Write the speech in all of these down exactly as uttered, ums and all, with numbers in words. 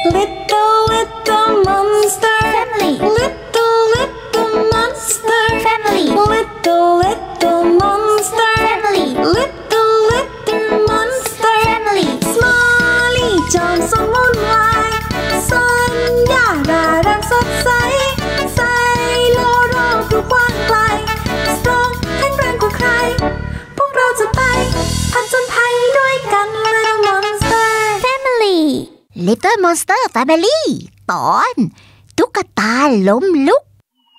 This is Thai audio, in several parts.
Little little monster family. Little little monster family. Little little monster family. Little little monster family. Smiley จอมสมมุนวายสัญญาร่าเริงสดใสใส่โลโลกดูกว้างไกล Strong แข็งแรงกว่าใครพวกเราจะไปผจญภัยด้วยกัน Little Monster Family Little Monster Family ตอนตุ๊กตาล้มลุก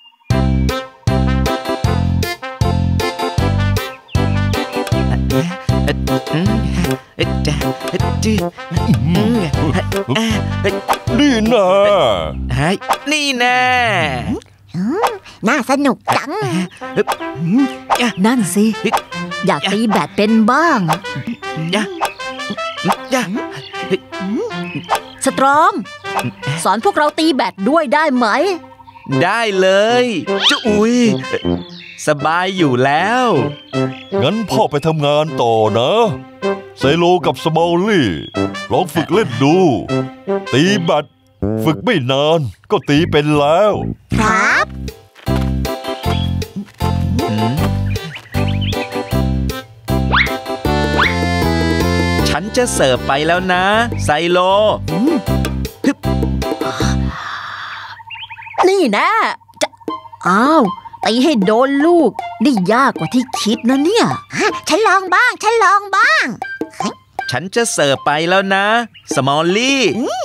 นี่นะนี่แน่น่าสนุกจังนั่นสิอยากตีแบดเป็นบ้างสตรองสอนพวกเราตีแบดด้วยได้ไหมได้เลยจุอุ๊ยสบายอยู่แล้วงั้นพ่อไปทำงานต่อนะไซโลกับสมอลลี่ลองฝึกเล่นดูตีแบดฝึกไม่นานก็ตีเป็นแล้วครับฉันจะเสิร์ฟไปแล้วนะไซโลนี่นะจะอ้าวตีให้โดนลูกนี่ยากกว่าที่คิดนะเนี่ยฉันลองบ้างฉันลองบ้างฉันจะเสิร์ฟไปแล้วนะสมอลลี่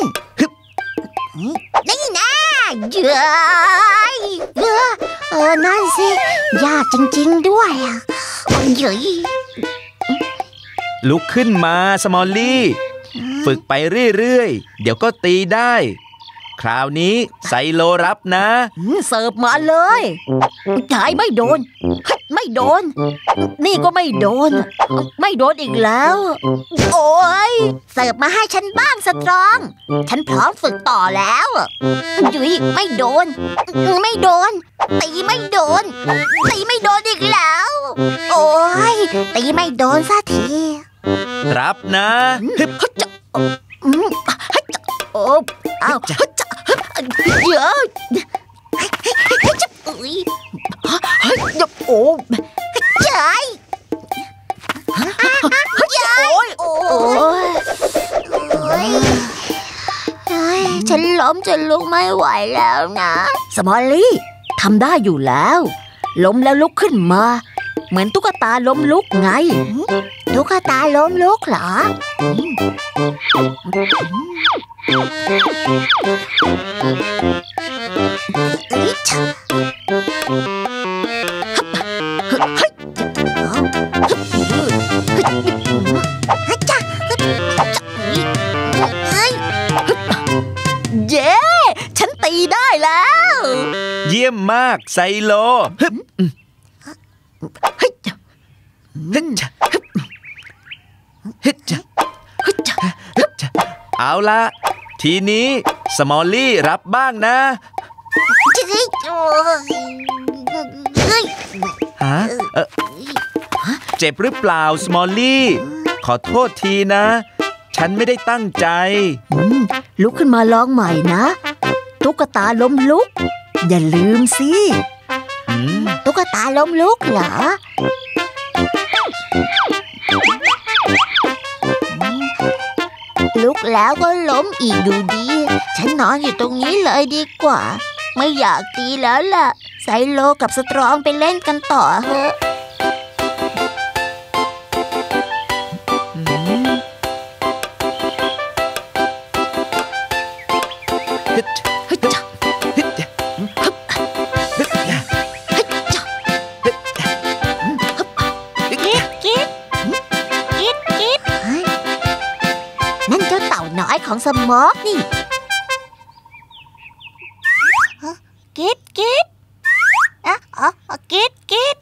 นี่นะเยอะเยอะเออนั่นสิยากจริงๆด้วยอ่ะเยอะลุกขึ้นมาสมอลลี่ฝึกไปเรื่อยๆเดี๋ยวก็ตีได้คราวนี้ไซโลรับนะเสิร์ฟมาเลยจ่ายไม่โดนไม่โดนนี่ก็ไม่โดนไม่โดนอีกแล้วโอ้ยเสิร์ฟมาให้ฉันบ้างสตรองฉันพร้อมฝึกต่อแล้วยุ้ยไม่โดนไม่โดนตีไม่โดนตีไม่โดนอีกแล้วโอ้ยตีไม่โดนสักทีรับนะฮึบจะโอ้อ้าวจะเยอะจะอุ้ยเฮ้ยโอ้ใหญ่ใหญ่โอ้ยฉันล้มจนลุกไม่ไหวแล้วนะสมอลลี่ทำได้อยู่แล้วล้มแล้วลุกขึ้นมาเหมือนตุ๊กตาล้มลุกไงตุ๊กตาล้มลุกเหรออิชเย้ฉันตีได้แล้วเยี่ยมมากไซโลฮึบฮึบฮึบฮึบฮึบเอาละทีนี้สมอลลี่รับบ้างนะฮะเอ่อเจ็บหรือเปล่าสมอลลี่ขอโทษทีนะฉันไม่ได้ตั้งใจลุกขึ้นมาลองใหม่นะตุ๊กตาล้มลุกอย่าลืมสิตุ๊กตาล้มลุกเหรอลุกแล้วก็ล้มอีกดูดีฉันนอนอยู่ตรงนี้เลยดีกว่าไม่อยากตีแล้วล่ะไซโลกับสตรองไปเล่นกันต่อเถอะของสมอกนี่กิ๊ดกิ๊ดอ่ะอ๋อกิ๊ดกิ๊ด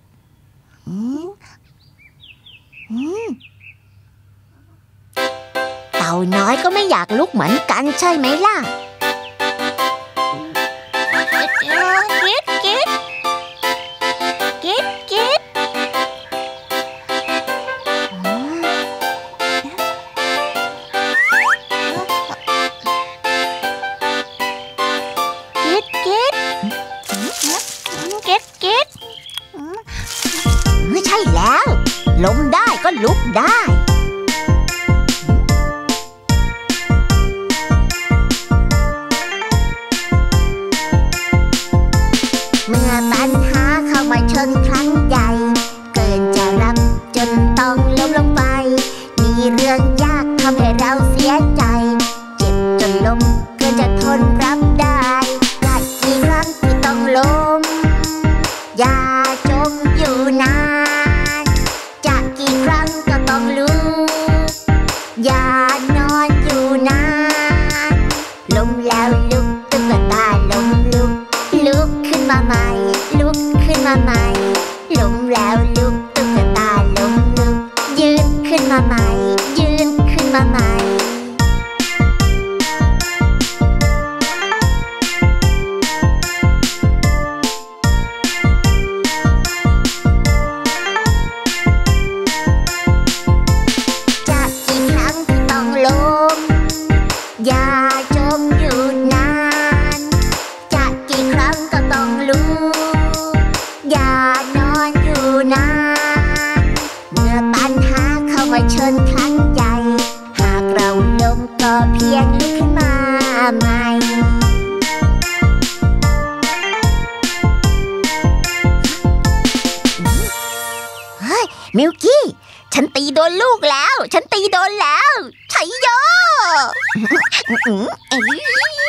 เต่าน้อยก็ไม่อยากลุกเหมือนกันใช่ไหมล่ะกิ๊ดกิ๊ดกิ๊ดกิ๊ดล้มได้ก็ลุกได้เมื่อปัญหาเข้ามาชนครั้งใหญ่เกินจะรับจนต้องล้มลงไปมีเรื่องยากทำให้เราเสียใจเจ็บจนล้มเกินจะทนรับได้กัดกี่ครั้งที่ต้องล้มอย่าจมอยู่นานจะกี่ครั้งก็ต้องลุกอย่านอนอยู่นานล้มแล้วลุกตุ๊กตาล้มลุกลุกขึ้นมาใหม่ลุกขึ้นมาใหม่ล้มแล้วลุกตุ๊กตาล้มลุกยืนขึ้นมาใหม่ยืนขึ้นมาใหม่จะกี่ครั้งที่ต้องล้มอย่าจมอยู่นานจะกี่ครั้งก็ต้องลุกอย่านอนอยู่นานเมื่อปัญหาเข้ามาชนครั้งใหญ่หากเราล้มก็เพียงลุกขึ้นมาใหม่เฮ้ยมิวกี้ฉันตีโดนลูกแล้วฉันตีโดนแล้วไชโยเอ้ย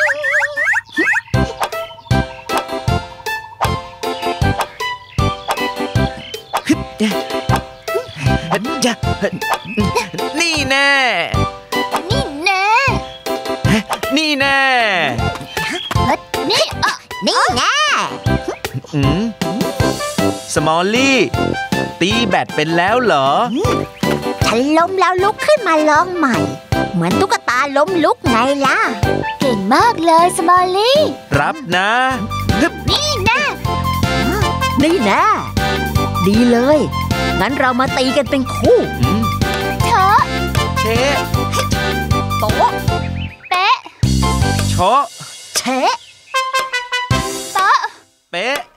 จะนี่แน่นี่แน่นี่แน่นี่เออนี่แน่อืมสมอลลี่ตีแบดเป็นแล้วเหรอฉันล้มแล้วลุกขึ้นมาลองใหม่เหมือนตุ๊กตาล้มลุกไงล่ะเก่งมากเลยสมอลลี่รับนะนี่แน่นี่แน่ดีเลยงั้นเรามาตีกันเป็นคู่เชอะเชะโต๊ะเป๊ะโชะเชะโต๊ะเป๊ะ